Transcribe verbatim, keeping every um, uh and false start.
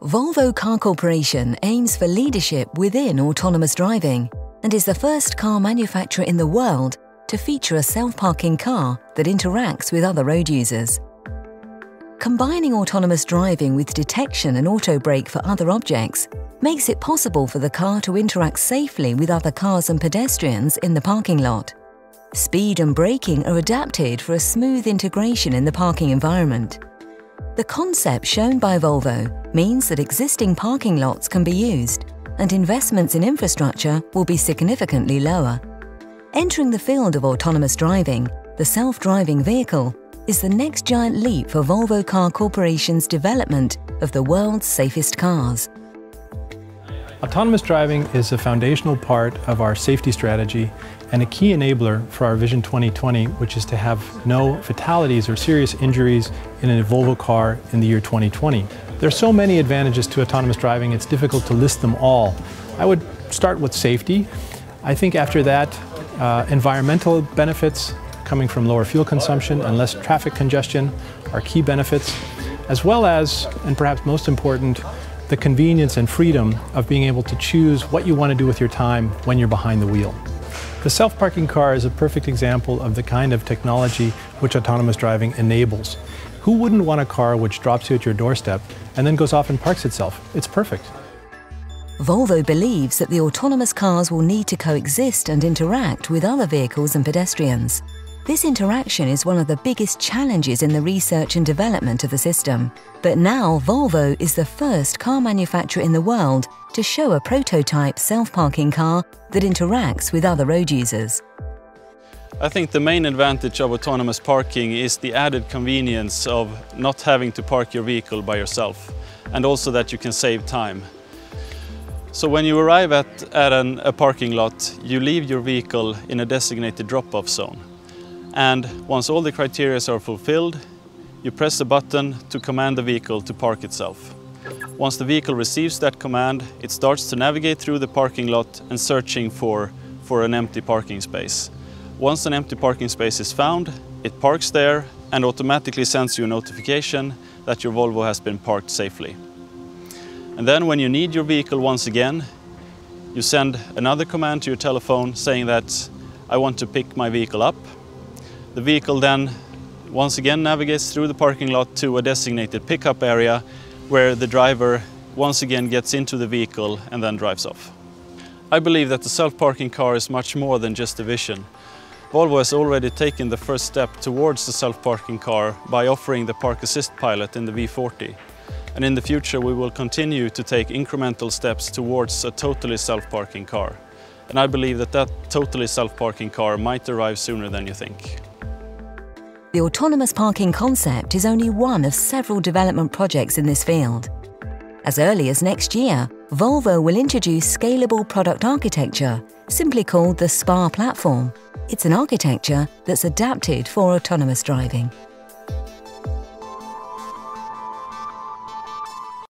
Volvo Car Corporation aims for leadership within autonomous driving and is the first car manufacturer in the world to feature a self-parking car that interacts with other road users. Combining autonomous driving with detection and auto brake for other objects makes it possible for the car to interact safely with other cars and pedestrians in the parking lot. Speed and braking are adapted for a smooth integration in the parking environment. The concept shown by Volvo means that existing parking lots can be used, and investments in infrastructure will be significantly lower. Entering the field of autonomous driving, the self-driving vehicle is the next giant leap for Volvo Car Corporation's development of the world's safest cars. Autonomous driving is a foundational part of our safety strategy and a key enabler for our Vision twenty twenty, which is to have no fatalities or serious injuries in a Volvo car in the year twenty twenty. There are so many advantages to autonomous driving, it's difficult to list them all. I would start with safety. I think after that, uh, environmental benefits coming from lower fuel consumption and less traffic congestion are key benefits, as well as, and perhaps most important, the convenience and freedom of being able to choose what you want to do with your time when you're behind the wheel. The self-parking car is a perfect example of the kind of technology which autonomous driving enables. Who wouldn't want a car which drops you at your doorstep and then goes off and parks itself? It's perfect. Volvo believes that the autonomous cars will need to coexist and interact with other vehicles and pedestrians. This interaction is one of the biggest challenges in the research and development of the system. But now Volvo is the first car manufacturer in the world to show a prototype self-parking car that interacts with other road users. I think the main advantage of autonomous parking is the added convenience of not having to park your vehicle by yourself, and also that you can save time. So when you arrive at, at an, a parking lot, you leave your vehicle in a designated drop-off zone. And once all the criteria are fulfilled, you press the button to command the vehicle to park itself. Once the vehicle receives that command, it starts to navigate through the parking lot and searching for, for an empty parking space. Once an empty parking space is found, it parks there and automatically sends you a notification that your Volvo has been parked safely. And then when you need your vehicle once again, you send another command to your telephone saying that I want to pick my vehicle up. The vehicle then once again navigates through the parking lot to a designated pickup area where the driver once again gets into the vehicle and then drives off. I believe that the self-parking car is much more than just a vision. Volvo has already taken the first step towards the self-parking car by offering the Park Assist pilot in the V forty. And in the future we will continue to take incremental steps towards a totally self-parking car. And I believe that that totally self-parking car might arrive sooner than you think. The autonomous parking concept is only one of several development projects in this field. As early as next year, Volvo will introduce scalable product architecture, simply called the SPA platform. It's an architecture that's adapted for autonomous driving.